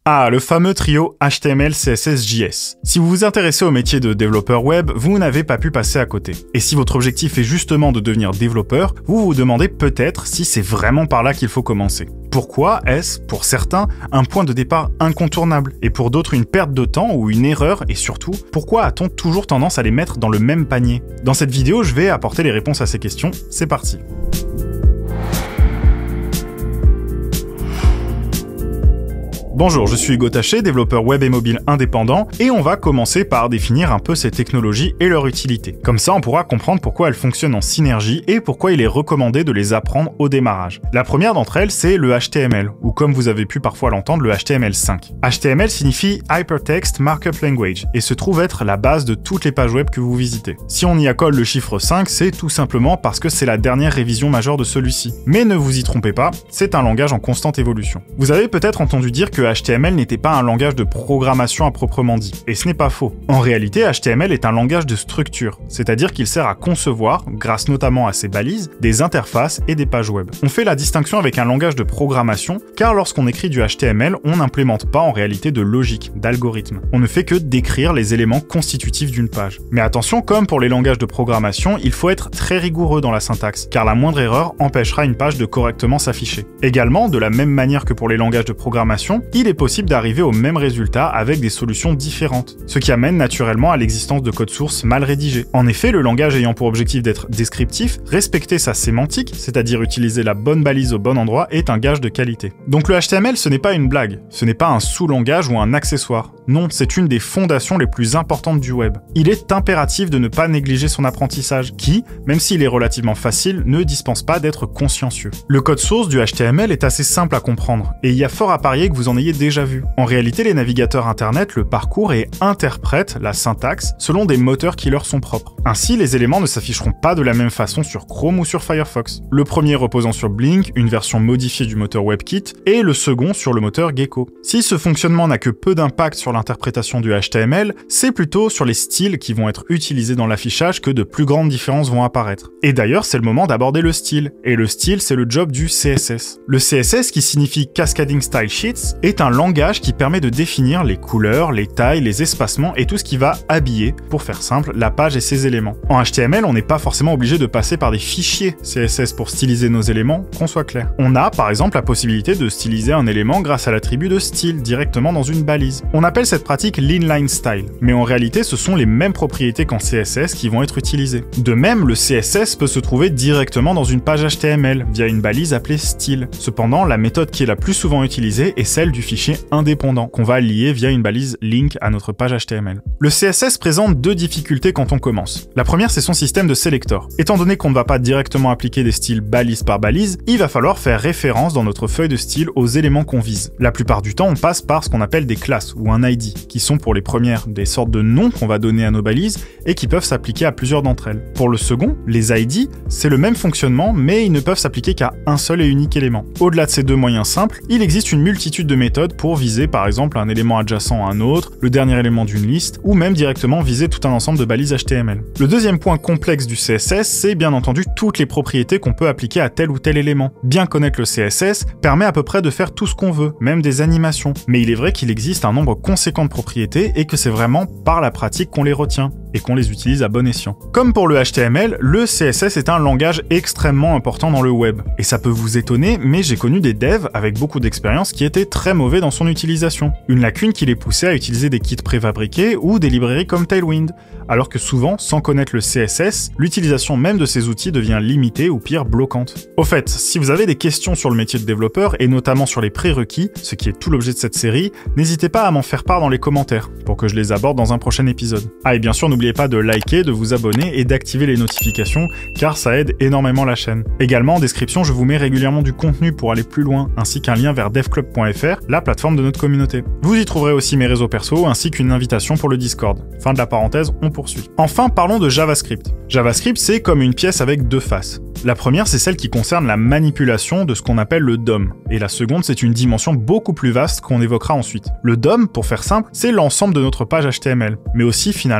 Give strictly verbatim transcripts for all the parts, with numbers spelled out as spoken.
Ah, le fameux trio H T M L, C S S, J S. Si vous vous intéressez au métier de développeur web, vous n'avez pas pu passer à côté. Et si votre objectif est justement de devenir développeur, vous vous demandez peut-être si c'est vraiment par là qu'il faut commencer. Pourquoi est-ce, pour certains, un point de départ incontournable, et pour d'autres une perte de temps ou une erreur, et surtout, pourquoi a-t-on toujours tendance à les mettre dans le même panier? Dans cette vidéo, je vais apporter les réponses à ces questions, c'est parti. Bonjour, je suis Hugo Taché, développeur web et mobile indépendant, et on va commencer par définir un peu ces technologies et leur utilité. Comme ça, on pourra comprendre pourquoi elles fonctionnent en synergie et pourquoi il est recommandé de les apprendre au démarrage. La première d'entre elles, c'est le H T M L, ou comme vous avez pu parfois l'entendre, le H T M L cinq. H T M L signifie Hypertext Markup Language, et se trouve être la base de toutes les pages web que vous visitez. Si on y accole le chiffre cinq, c'est tout simplement parce que c'est la dernière révision majeure de celui-ci. Mais ne vous y trompez pas, c'est un langage en constante évolution. Vous avez peut-être entendu dire que H T M L n'était pas un langage de programmation à proprement dit, et ce n'est pas faux. En réalité, H T M L est un langage de structure, c'est-à-dire qu'il sert à concevoir, grâce notamment à ses balises, des interfaces et des pages web. On fait la distinction avec un langage de programmation, car lorsqu'on écrit du H T M L, on n'implémente pas en réalité de logique, d'algorithme. On ne fait que décrire les éléments constitutifs d'une page. Mais attention, comme pour les langages de programmation, il faut être très rigoureux dans la syntaxe, car la moindre erreur empêchera une page de correctement s'afficher. Également, de la même manière que pour les langages de programmation, il est possible d'arriver au même résultat avec des solutions différentes, ce qui amène naturellement à l'existence de codes sources mal rédigés. En effet, le langage ayant pour objectif d'être descriptif, respecter sa sémantique, c'est-à-dire utiliser la bonne balise au bon endroit, est un gage de qualité. Donc le H T M L, ce n'est pas une blague, ce n'est pas un sous-langage ou un accessoire. Non, c'est une des fondations les plus importantes du web. Il est impératif de ne pas négliger son apprentissage, qui, même s'il est relativement facile, ne dispense pas d'être consciencieux. Le code source du H T M L est assez simple à comprendre, et il y a fort à parier que vous en ayez déjà vu. En réalité, les navigateurs internet le parcourent et interprètent la syntaxe selon des moteurs qui leur sont propres. Ainsi, les éléments ne s'afficheront pas de la même façon sur Chrome ou sur Firefox. Le premier reposant sur Blink, une version modifiée du moteur WebKit, et le second sur le moteur Gecko. Si ce fonctionnement n'a que peu d'impact sur l'interprétation du H T M L, c'est plutôt sur les styles qui vont être utilisés dans l'affichage que de plus grandes différences vont apparaître. Et d'ailleurs, c'est le moment d'aborder le style. Et le style, c'est le job du C S S. Le C S S, qui signifie Cascading Style Sheets, est un langage qui permet de définir les couleurs, les tailles, les espacements et tout ce qui va habiller, pour faire simple, la page et ses éléments. En H T M L, on n'est pas forcément obligé de passer par des fichiers C S S pour styliser nos éléments, qu'on soit clair. On a, par exemple, la possibilité de styliser un élément grâce à l'attribut de style directement dans une balise. On appelle cette pratique l'inline style, mais en réalité, ce sont les mêmes propriétés qu'en C S S qui vont être utilisées. De même, le C S S peut se trouver directement dans une page H T M L via une balise appelée style. Cependant, la méthode qui est la plus souvent utilisée est celle du fichier indépendant, qu'on va lier via une balise link à notre page H T M L. Le C S S présente deux difficultés quand on commence. La première, c'est son système de selector. Étant donné qu'on ne va pas directement appliquer des styles balise par balise, il va falloir faire référence dans notre feuille de style aux éléments qu'on vise. La plupart du temps, on passe par ce qu'on appelle des classes ou un I D, qui sont pour les premières des sortes de noms qu'on va donner à nos balises et qui peuvent s'appliquer à plusieurs d'entre elles. Pour le second, les I D, c'est le même fonctionnement, mais ils ne peuvent s'appliquer qu'à un seul et unique élément. Au-delà de ces deux moyens simples, il existe une multitude de méthodes pour viser par exemple un élément adjacent à un autre, le dernier élément d'une liste, ou même directement viser tout un ensemble de balises H T M L. Le deuxième point complexe du C S S, c'est bien entendu toutes les propriétés qu'on peut appliquer à tel ou tel élément. Bien connaître le C S S permet à peu près de faire tout ce qu'on veut, même des animations. Mais il est vrai qu'il existe un nombre conséquent de propriétés et que c'est vraiment par la pratique qu'on les retient et qu'on les utilise à bon escient. Comme pour le H T M L, le C S S est un langage extrêmement important dans le web. Et ça peut vous étonner, mais j'ai connu des devs avec beaucoup d'expérience qui étaient très mauvais dans son utilisation. Une lacune qui les poussait à utiliser des kits préfabriqués ou des librairies comme Tailwind. Alors que souvent, sans connaître le C S S, l'utilisation même de ces outils devient limitée ou pire bloquante. Au fait, si vous avez des questions sur le métier de développeur et notamment sur les prérequis, ce qui est tout l'objet de cette série, n'hésitez pas à m'en faire part dans les commentaires pour que je les aborde dans un prochain épisode. Ah et bien sûr, n'oubliez pas de liker, de vous abonner et d'activer les notifications car ça aide énormément la chaîne. Également en description, je vous mets régulièrement du contenu pour aller plus loin ainsi qu'un lien vers devclub point f r, la plateforme de notre communauté. Vous y trouverez aussi mes réseaux perso ainsi qu'une invitation pour le Discord. Fin de la parenthèse, on poursuit. Enfin, parlons de JavaScript. JavaScript, c'est comme une pièce avec deux faces. La première, c'est celle qui concerne la manipulation de ce qu'on appelle le D O M. Et la seconde, c'est une dimension beaucoup plus vaste qu'on évoquera ensuite. Le D O M, pour faire simple, c'est l'ensemble de notre page H T M L, mais aussi finalement les styles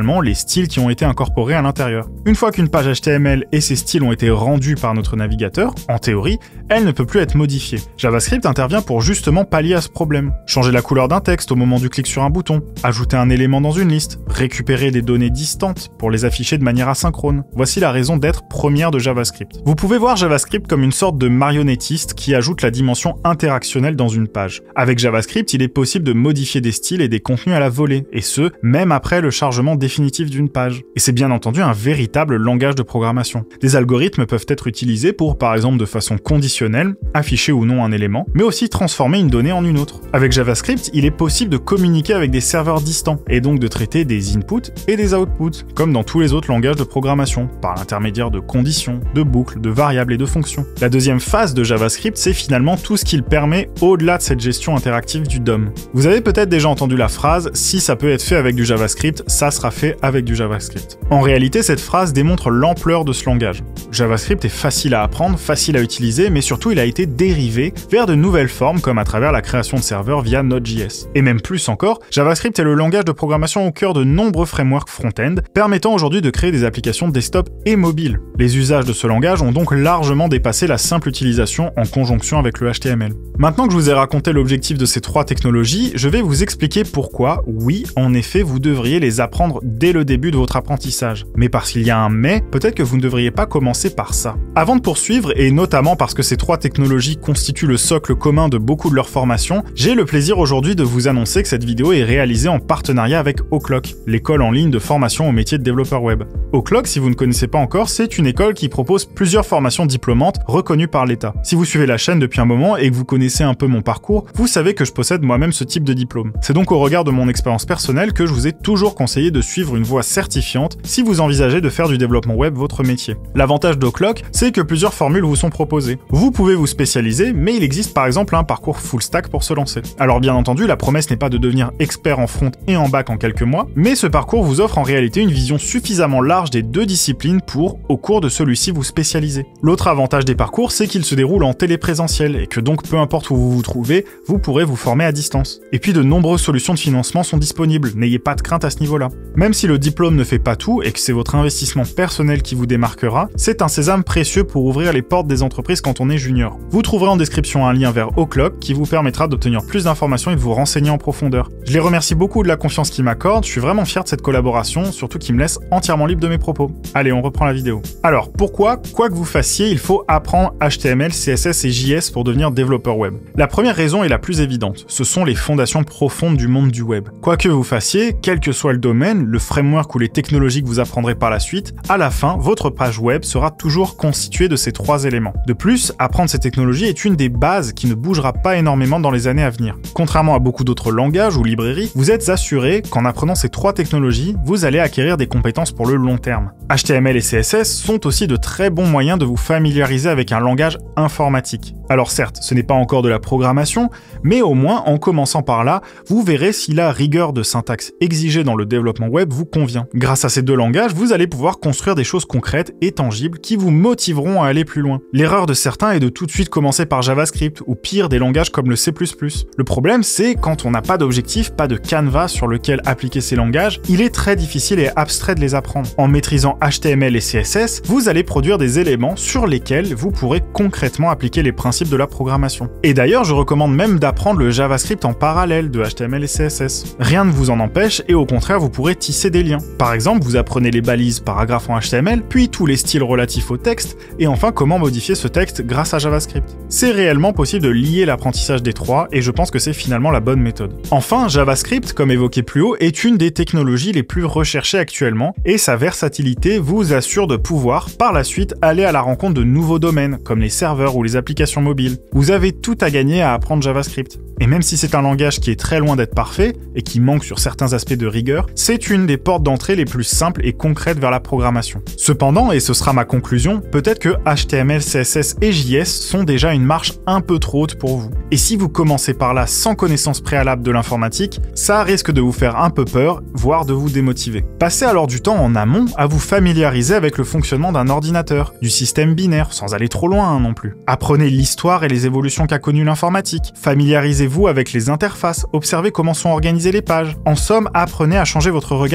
styles qui ont été incorporés à l'intérieur. Une fois qu'une page H T M L et ses styles ont été rendus par notre navigateur, en théorie, elle ne peut plus être modifiée. JavaScript intervient pour justement pallier à ce problème. Changer la couleur d'un texte au moment du clic sur un bouton, ajouter un élément dans une liste, récupérer des données distantes pour les afficher de manière asynchrone. Voici la raison d'être première de JavaScript. Vous pouvez voir JavaScript comme une sorte de marionnettiste qui ajoute la dimension interactionnelle dans une page. Avec JavaScript, il est possible de modifier des styles et des contenus à la volée, et ce, même après le chargement définitif d'une page. Et c'est bien entendu un véritable langage de programmation. Des algorithmes peuvent être utilisés pour, par exemple de façon conditionnelle, afficher ou non un élément, mais aussi transformer une donnée en une autre. Avec JavaScript, il est possible de communiquer avec des serveurs distants, et donc de traiter des inputs et des outputs, comme dans tous les autres langages de programmation, par l'intermédiaire de conditions, de boucles, de variables et de fonctions. La deuxième phase de JavaScript, c'est finalement tout ce qu'il permet au-delà de cette gestion interactive du D O M. Vous avez peut-être déjà entendu la phrase « si ça peut être fait avec du JavaScript, ça sera fait avec du JavaScript ». En réalité, cette phrase démontre l'ampleur de ce langage. JavaScript est facile à apprendre, facile à utiliser, mais surtout il a été dérivé vers de nouvelles formes comme à travers la création de serveurs via Node.js. Et même plus encore, JavaScript est le langage de programmation au cœur de nombreux frameworks front-end, permettant aujourd'hui de créer des applications desktop et mobile. Les usages de ce langage ont donc largement dépassé la simple utilisation en conjonction avec le H T M L. Maintenant que je vous ai raconté l'objectif de ces trois technologies, je vais vous expliquer pourquoi, oui, en effet, vous devriez les apprendre dès le début de votre apprentissage. Mais parce qu'il y a un mais, peut-être que vous ne devriez pas commencer par ça. Avant de poursuivre, et notamment parce que ces trois technologies constituent le socle commun de beaucoup de leurs formations, j'ai le plaisir aujourd'hui de vous annoncer que cette vidéo est réalisée en partenariat avec Oclock, l'école en ligne de formation au métier de développeur web. Oclock, si vous ne connaissez pas encore, c'est une école qui propose plusieurs formations diplômantes reconnues par l'État. Si vous suivez la chaîne depuis un moment et que vous connaissez un peu mon parcours, vous savez que je possède moi-même ce type de diplôme. C'est donc au regard de mon expérience personnelle que je vous ai toujours conseillé de suivre une voie certifiante si vous envisagez de faire du développement web votre métier. L'avantage d'Oclock, c'est que plusieurs formules vous sont proposées. Vous pouvez vous spécialiser, mais il existe par exemple un parcours full stack pour se lancer. Alors bien entendu, la promesse n'est pas de devenir expert en front et en back en quelques mois, mais ce parcours vous offre en réalité une vision suffisamment large des deux disciplines pour, au cours de celui-ci, vous spécialiser. L'autre avantage des parcours, c'est qu'ils se déroulent en téléprésentiel et que donc peu importe où vous vous trouvez, vous pourrez vous former à distance. Et puis de nombreuses solutions de financement sont disponibles, n'ayez pas de crainte à ce niveau-là. Même si le diplôme ne fait pas tout et que c'est votre investissement personnel qui vous démarquera, c'est un sésame précieux pour ouvrir les portes des entreprises quand on est junior. Vous trouverez en description un lien vers Oclock qui vous permettra d'obtenir plus d'informations et de vous renseigner en profondeur. Je les remercie beaucoup de la confiance qu'ils m'accordent, je suis vraiment fier de cette collaboration, surtout qu'ils me laissent entièrement libre de mes propos. Allez, on reprend la vidéo. Alors, pourquoi, quoi que vous fassiez, il faut apprendre H T M L, C S S et J S pour devenir développeur web? La première raison est la plus évidente, ce sont les fondations profondes du monde du web. Quoi que vous fassiez, quel que soit le domaine, le framework ou les technologies que vous apprendrez par la suite, à la fin, votre page web sera toujours constituée de ces trois éléments. De plus, apprendre ces technologies est une des bases qui ne bougera pas énormément dans les années à venir. Contrairement à beaucoup d'autres langages ou librairies, vous êtes assuré qu'en apprenant ces trois technologies, vous allez acquérir des compétences pour le long terme. H T M L et C S S sont aussi de très bons moyens de vous familiariser avec un langage informatique. Alors certes, ce n'est pas encore de la programmation, mais au moins en commençant par là, vous verrez si la rigueur de syntaxe exigée dans le développement web vous convient. Grâce à ces deux langages, vous allez pouvoir construire des choses concrètes et tangibles qui vous motiveront à aller plus loin. L'erreur de certains est de tout de suite commencer par JavaScript, ou pire des langages comme le C plus plus. Le problème, c'est quand on n'a pas d'objectif, pas de canevas sur lequel appliquer ces langages, il est très difficile et abstrait de les apprendre. En maîtrisant H T M L et C S S, vous allez produire des éléments sur lesquels vous pourrez concrètement appliquer les principes de la programmation. Et d'ailleurs, je recommande même d'apprendre le JavaScript en parallèle de H T M L et C S S. Rien ne vous en empêche et au contraire, vous pourrez tisser des liens. Par exemple, vous apprenez les balises paragraphes en H T M L, puis tous les styles relatifs au texte, et enfin comment modifier ce texte grâce à JavaScript. C'est réellement possible de lier l'apprentissage des trois, et je pense que c'est finalement la bonne méthode. Enfin, JavaScript, comme évoqué plus haut, est une des technologies les plus recherchées actuellement, et sa versatilité vous assure de pouvoir, par la suite, aller à la rencontre de nouveaux domaines, comme les serveurs ou les applications mobiles. Vous avez tout à gagner à apprendre JavaScript. Et même si c'est un langage qui est très loin d'être parfait, et qui manque sur certains aspects de rigueur, c'est une des portes d'entrée les plus simples et concrètes vers la programmation. Cependant, et ce sera ma conclusion, peut-être que H T M L, C S S et J S sont déjà une marche un peu trop haute pour vous. Et si vous commencez par là sans connaissance préalable de l'informatique, ça risque de vous faire un peu peur, voire de vous démotiver. Passez alors du temps en amont à vous familiariser avec le fonctionnement d'un ordinateur, du système binaire, sans aller trop loin hein, non plus. Apprenez l'histoire et les évolutions qu'a connues l'informatique. Familiarisez-vous avec les interfaces, observez comment sont organisées les pages. En somme, apprenez à changer votre regard sur le web.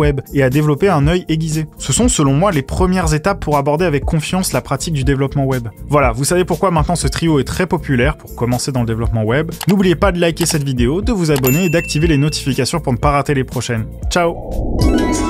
web et à développer un œil aiguisé. Ce sont selon moi les premières étapes pour aborder avec confiance la pratique du développement web. Voilà, vous savez pourquoi maintenant ce trio est très populaire pour commencer dans le développement web. N'oubliez pas de liker cette vidéo, de vous abonner et d'activer les notifications pour ne pas rater les prochaines. Ciao!